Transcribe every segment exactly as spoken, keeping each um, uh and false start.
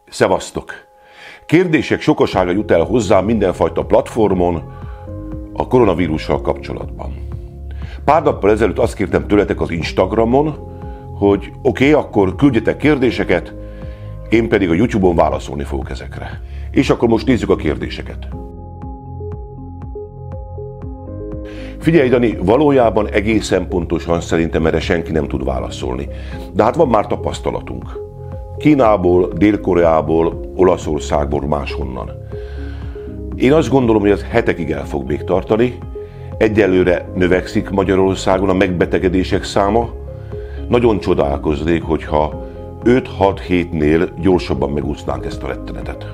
Szevasztok! Kérdések sokasága jut el hozzám mindenfajta platformon a koronavírussal kapcsolatban. Pár nappal ezelőtt azt kértem tőletek az Instagramon, hogy oké, okay, akkor küldjetek kérdéseket, én pedig a YouTube-on válaszolni fogok ezekre. És akkor most nézzük a kérdéseket. Figyelj, Dani, valójában egészen pontosan szerintem erre senki nem tud válaszolni. De hát van már tapasztalatunk. Kínából, Dél-Koreából, Olaszországból, máshonnan. Én azt gondolom, hogy ez hetekig el fog még tartani. Egyelőre növekszik Magyarországon a megbetegedések száma. Nagyon csodálkoznék, hogyha öt-hat hétnél gyorsabban megúsznánk ezt a rettenetet.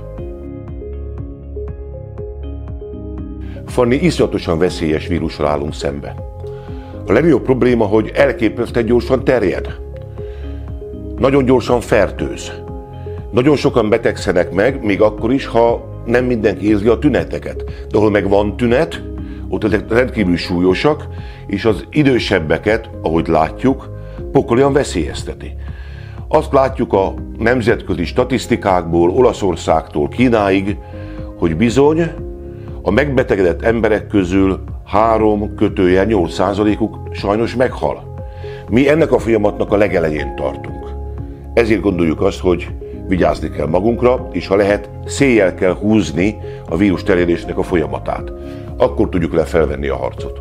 Fanni, iszonyatosan veszélyes vírussal állunk szembe. A legnagyobb probléma, hogy elképesztően gyorsan terjed. Nagyon gyorsan fertőz. Nagyon sokan betegszenek meg, még akkor is, ha nem mindenki érzi a tüneteket. De ahol meg van tünet, ott ezek rendkívül súlyosak, és az idősebbeket, ahogy látjuk, pokolian veszélyezteti. Azt látjuk a nemzetközi statisztikákból, Olaszországtól Kínáig, hogy bizony a megbetegedett emberek közül három kötőjel nyolc százalékuk sajnos meghal. Mi ennek a folyamatnak a legelején tartunk. Ezért gondoljuk azt, hogy vigyázni kell magunkra, és ha lehet, széjjel kell húzni a vírus terjedésnek a folyamatát. Akkor tudjuk le felvenni a harcot.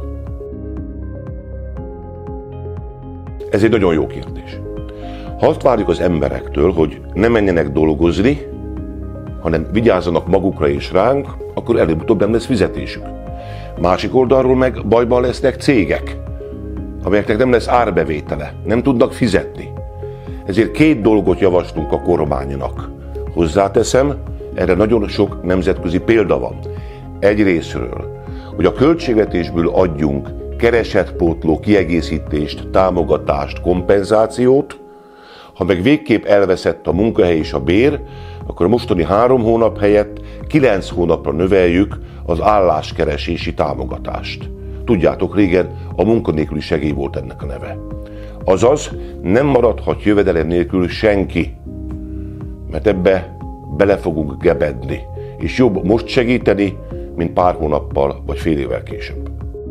Ez egy nagyon jó kérdés. Ha azt várjuk az emberektől, hogy ne menjenek dolgozni, hanem vigyázzanak magukra és ránk, akkor előbb-utóbb nem lesz fizetésük. Másik oldalról meg bajban lesznek cégek, amelyeknek nem lesz árbevétele, nem tudnak fizetni. Ezért két dolgot javaslunk a kormánynak. Hozzáteszem, erre nagyon sok nemzetközi példa van. Egyrészről, hogy a költségvetésből adjunk keresetpótló kiegészítést, támogatást, kompenzációt, ha meg végképp elveszett a munkahely és a bér, akkor a mostani három hónap helyett kilenc hónapra növeljük az álláskeresési támogatást. Tudjátok, régen a munkanélküli segély volt ennek a neve. Azaz nem maradhat jövedelem nélkül senki, mert ebbe bele fogunk gebedni, és jobb most segíteni, mint pár hónappal vagy fél évvel később.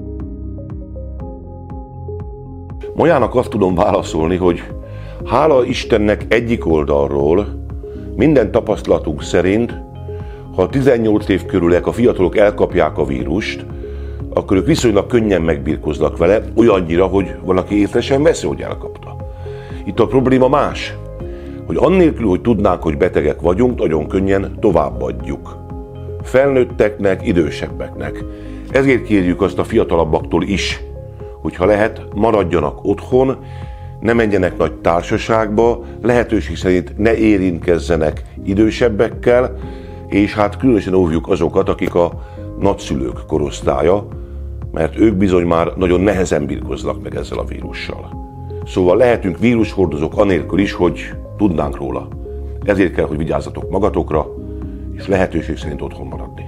Majának azt tudom válaszolni, hogy hála Istennek egyik oldalról minden tapasztalatunk szerint, ha a tizennyolc év körüliek, a fiatalok elkapják a vírust, akkor ők viszonylag könnyen megbirkóznak vele, olyannyira, hogy valaki észre sem veszi, hogy elkapta. Itt a probléma más, hogy annélkül, hogy tudnánk, hogy betegek vagyunk, nagyon könnyen továbbadjuk. Felnőtteknek, idősebbeknek. Ezért kérjük azt a fiatalabbaktól is, hogy ha lehet, maradjanak otthon, ne menjenek nagy társaságba, lehetőség szerint ne érintkezzenek idősebbekkel, és hát különösen óvjuk azokat, akik a nagyszülők korosztálya, mert ők bizony már nagyon nehezen birkoznak meg ezzel a vírussal. Szóval lehetünk vírushordozók anélkül is, hogy tudnánk róla. Ezért kell, hogy vigyázzatok magatokra, és lehetőség szerint otthon maradni.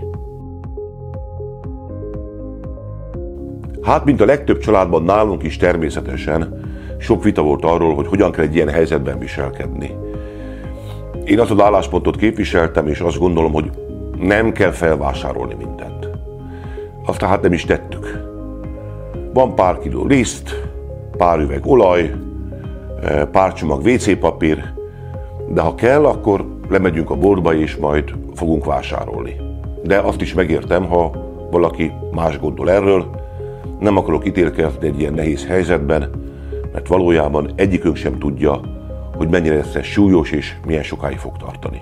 Hát, mint a legtöbb családban, nálunk is természetesen sok vita volt arról, hogy hogyan kell egy ilyen helyzetben viselkedni. Én azt az álláspontot képviseltem, és azt gondolom, hogy nem kell felvásárolni mindent. Azt tehát nem is tettük. Van pár kiló liszt, pár üveg olaj, pár csomag vé cé papír, de ha kell, akkor lemegyünk a boltba és majd fogunk vásárolni. De azt is megértem, ha valaki más gondol erről, nem akarok ítélkezni egy ilyen nehéz helyzetben, mert valójában egyikünk sem tudja, hogy mennyire lesz ez súlyos és milyen sokáig fog tartani.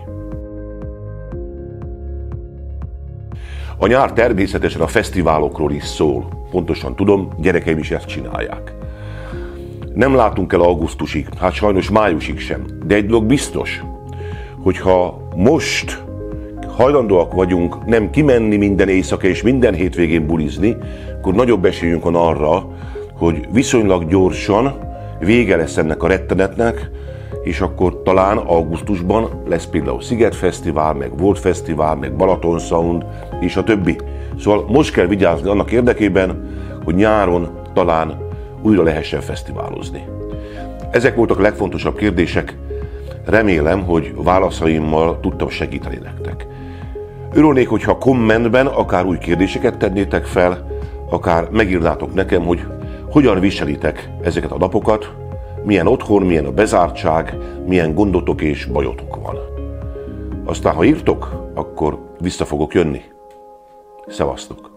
A nyár természetesen a fesztiválokról is szól. Pontosan tudom, gyerekeim is ezt csinálják. Nem látunk el augusztusig, hát sajnos májusig sem. De egy dolog biztos, hogyha most hajlandóak vagyunk nem kimenni minden éjszaka és minden hétvégén bulizni, akkor nagyobb esélyünk van arra, hogy viszonylag gyorsan vége lesz ennek a rettenetnek, és akkor talán augusztusban lesz például Szigetfesztivál, meg Volt Fesztivál, meg Balaton Sound, és a többi. Szóval most kell vigyázni annak érdekében, hogy nyáron talán újra lehessen fesztiválozni. Ezek voltak a legfontosabb kérdések. Remélem, hogy válaszaimmal tudtam segíteni nektek. Örülnék, hogyha kommentben akár új kérdéseket tennétek fel, akár megírnátok nekem, hogy hogyan viselitek ezeket a napokat, milyen otthon, milyen a bezártság, milyen gondotok és bajotok van. Aztán, ha írtok, akkor vissza fogok jönni. Szevasztok!